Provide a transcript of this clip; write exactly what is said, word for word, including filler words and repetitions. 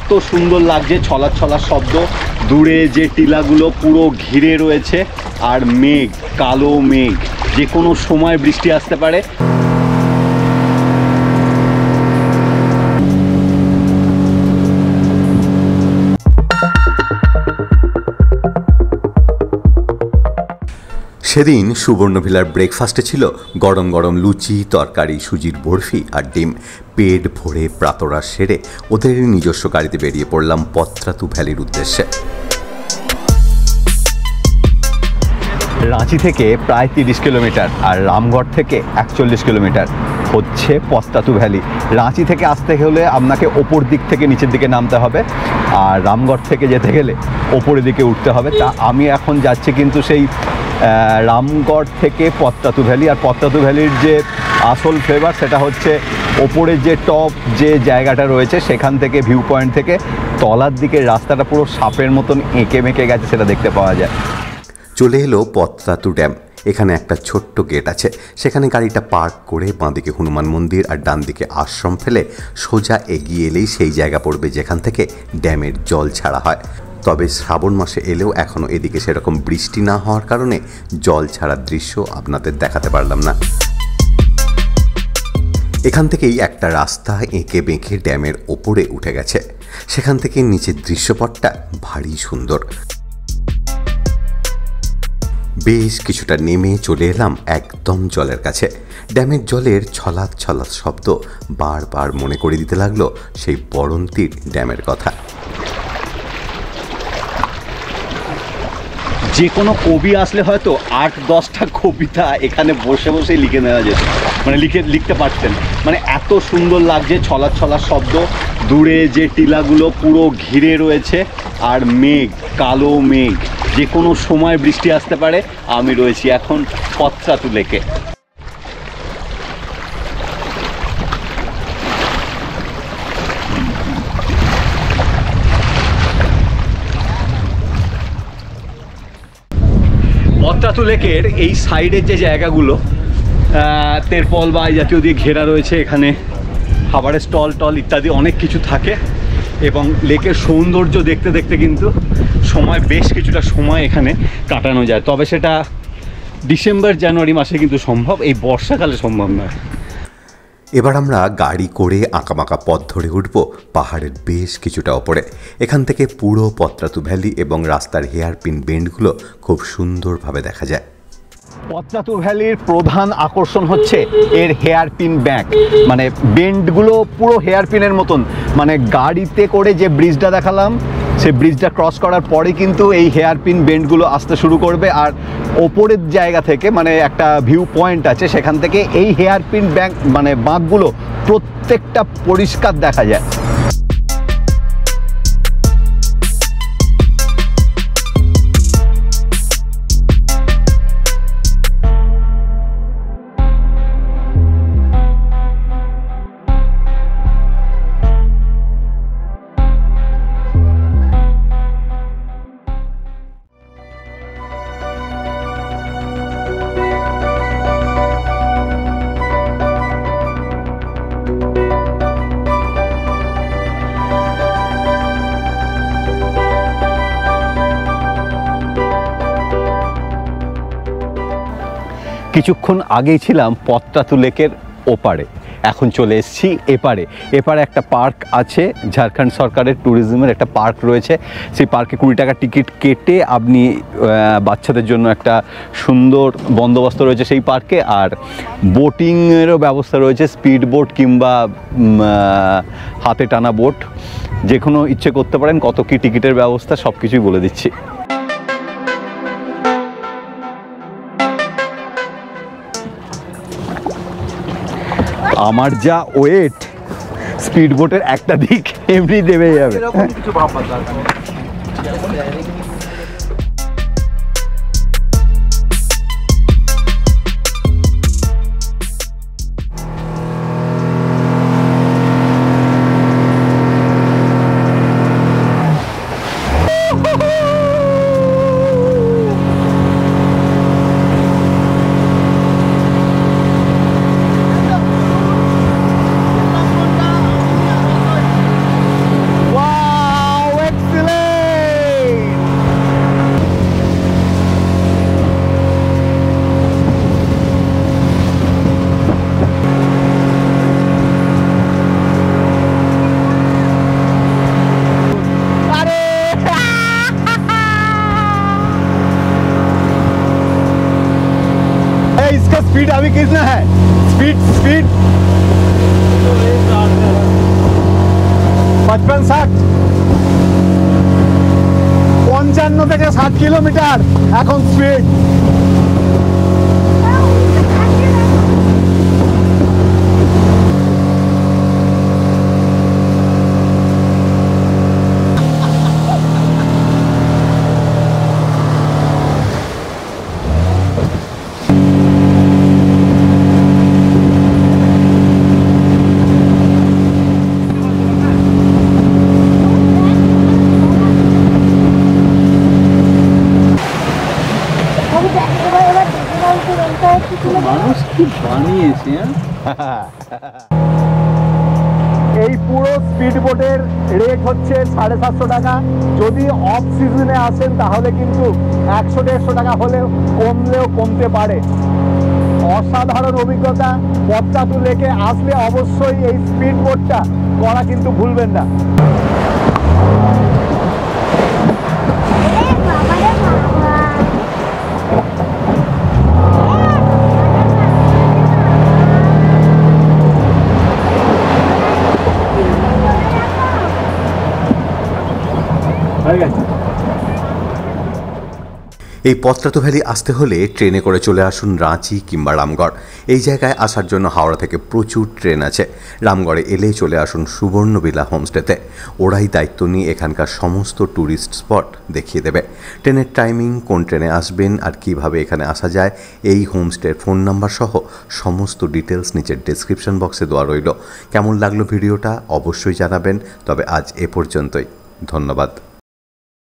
এত সুন্দর লাগছে, ছলা ছলা শব্দ, দূরে যে টিলাগুলো পুরো ঘিরে রয়েছে, আর মেঘ, কালো মেঘ, যে কোনো সময় বৃষ্টি আসতে পারে। সেদিন সুবর্ণভিলার ব্রেকফাস্টে ছিল গরম গরম লুচি, তরকারি, সুজির বরফি আর ডিম। পেট ভরে প্রাতরাশ সেরে ওদের নিজস্ব গাড়িতে বেরিয়ে পড়লাম পত্রাতু ভ্যালির উদ্দেশ্যে। রাঁচি থেকে প্রায় তিরিশ কিলোমিটার আর রামগড় থেকে একচল্লিশ কিলোমিটার হচ্ছে পত্রাতু ভ্যালি। রাঁচি থেকে আসতে হলে আপনাকে ওপর দিক থেকে নিচের দিকে নামতে হবে, আর রামগড় থেকে যেতে গেলে ওপরের দিকে উঠতে হবে। তা আমি এখন যাচ্ছি কিন্তু সেই রামগড় থেকে পত্রাতু ভ্যালি। আর পত্রাতু ভ্যালির যে আসল ফ্লেভার সেটা হচ্ছে ওপরে যে টপ যে জায়গাটা রয়েছে সেখান থেকে ভিউ পয়েন্ট থেকে তলার দিকে রাস্তাটা পুরো সাপের মতন এঁকে মেঁকে গেছে, সেটা দেখতে পাওয়া যায়। চলে এলো পত্রাতু ড্যাম। এখানে একটা ছোট্ট গেট আছে, সেখানে গাড়িটা পার্ক করে বাঁদিকে হনুমান মন্দির আর ডান দিকে আশ্রম ফেলে সোজা এগিয়ে এলেই সেই জায়গা পড়বে যেখান থেকে ড্যামের জল ছাড়া হয়। তবে শ্রাবণ মাসে এলেও এখনও এদিকে সেরকম বৃষ্টি না হওয়ার কারণে জল ছাড়ার দৃশ্য আপনাদের দেখাতে পারলাম না। এখান থেকেই একটা রাস্তা এঁকে বেঁকে ড্যামের ওপরে উঠে গেছে, সেখান থেকে নিচের দৃশ্যপটটা ভারী সুন্দর। বেশ কিছুটা নেমে চলে এলাম একদম জলের কাছে। ড্যামের জলের ছলাৎ ছলাৎ শব্দ বারবার মনে করে দিতে লাগলো সেই বরন্তির ড্যামের কথা। যে কোনো কবি আসলে হয়তো আট দশটা কবিতা এখানে বসে বসে লিখে নেওয়া যেত, মানে লিখে লিখতে পারতেন। মানে এত সুন্দর লাগছে, ছলা ছলা শব্দ, দূরে যে টিলাগুলো পুরো ঘিরে রয়েছে, আর মেঘ, কালো মেঘ, যে কোনো সময় বৃষ্টি আসতে পারে। আমি রয়েছি এখন পত্রাতু লেকে। পত্রাতু লেকের এই সাইডের যে জায়গাগুলো তেরপল বা এই জাতীয় দিয়ে ঘেরা রয়েছে, এখানে খাবারের স্টল টল ইত্যাদি অনেক কিছু থাকে, এবং লেকের সৌন্দর্য দেখতে দেখতে কিন্তু সময় বেশ কিছুটা সময় এখানে কাটানো যায়। তবে সেটা ডিসেম্বর জানুয়ারি মাসে কিন্তু সম্ভব, এই বর্ষাকালে সম্ভব নয়। এবার আমরা গাড়ি করে আঁকাবাঁকা পথ ধরে উঠব পাহাড়ের বেশ কিছুটা ওপরে। এখান থেকে পুরো পত্রাতু ভ্যালি এবং রাস্তার হেয়ারপিন বেন্ডগুলো খুব সুন্দরভাবে দেখা যায়। পত্রাতু ভ্যালির প্রধান আকর্ষণ হচ্ছে এর হেয়ারপিন ব্যাক, মানে বেন্ডগুলো পুরো হেয়ারপিনের মতন। মানে গাড়িতে করে যে ব্রিজটা দেখালাম, সেই ব্রিজটা ক্রস করার পরে কিন্তু এই হেয়ারপিন বেন্ডগুলো আসতে শুরু করবে, আর ওপরের জায়গা থেকে মানে একটা ভিউ পয়েন্ট আছে, সেখান থেকে এই হেয়ারপিন ব্যাক মানে বাঁকগুলো প্রত্যেকটা পরিষ্কার দেখা যায়। কিছুক্ষণ আগেই ছিলাম পত্রাতু লেকের ওপারে, এখন চলে এসেছি এপারে। এপারে একটা পার্ক আছে, ঝাড়খণ্ড সরকারের ট্যুরিজমের একটা পার্ক রয়েছে। সেই পার্কে কুড়ি টাকা টিকিট কেটে আপনি বাচ্চাদের জন্য একটা সুন্দর বন্দোবস্ত রয়েছে সেই পার্কে, আর বোটিংয়েরও ব্যবস্থা রয়েছে, স্পিড বোট কিংবা হাতে টানা বোট, যে কোনো ইচ্ছে করতে পারেন। কত কি টিকিটের ব্যবস্থা সব কিছুই বলে দিচ্ছি। আমার যা ওয়েট, স্পিড বোটের একটা দিক এমনি দেবে যাবে। स्पीड अभी कितना है? स्पीड स्पीड पचपन ষাট পঞ্চান্ন থেকে ষাট কিলোমিটার এখন স্পিড। মানুষ কি বানিয়েছে। এই পুরো স্পিড বোটের রেট হচ্ছে সাড়ে সাতশো টাকা। যদি অফ সিজনে আসেন তাহলে কিন্তু একশো দেড়শো টাকা হলেও কমলেও কমতে পারে। অসাধারণ অভিজ্ঞতা। পদ্মাতু লেকে আসলে অবশ্যই এই স্পিড বোটটা করা কিন্তু ভুলবেন না। এই পত্রাতু ভ্যালি আসতে হলে ট্রেনে করে চলে আসুন রাঁচি কিংবা রামগড়। এই জায়গায় আসার জন্য হাওড়া থেকে প্রচুর ট্রেন আছে। রামগড়ে এলে চলে আসুন সুবর্ণবিলা হোমস্টেতে। ওরাই দায়িত্ব নিয়ে এখানকার সমস্ত ট্যুরিস্ট স্পট দেখিয়ে দেবে। ট্রেনের টাইমিং, কোন ট্রেনে আসবেন আর কিভাবে এখানে আসা যায়, এই হোমস্টের ফোন নাম্বার সহ সমস্ত ডিটেলস নিচের ডেসক্রিপশন বক্সে দেওয়া রইল। কেমন লাগলো ভিডিওটা অবশ্যই জানাবেন। তবে আজ এ পর্যন্তই, ধন্যবাদ।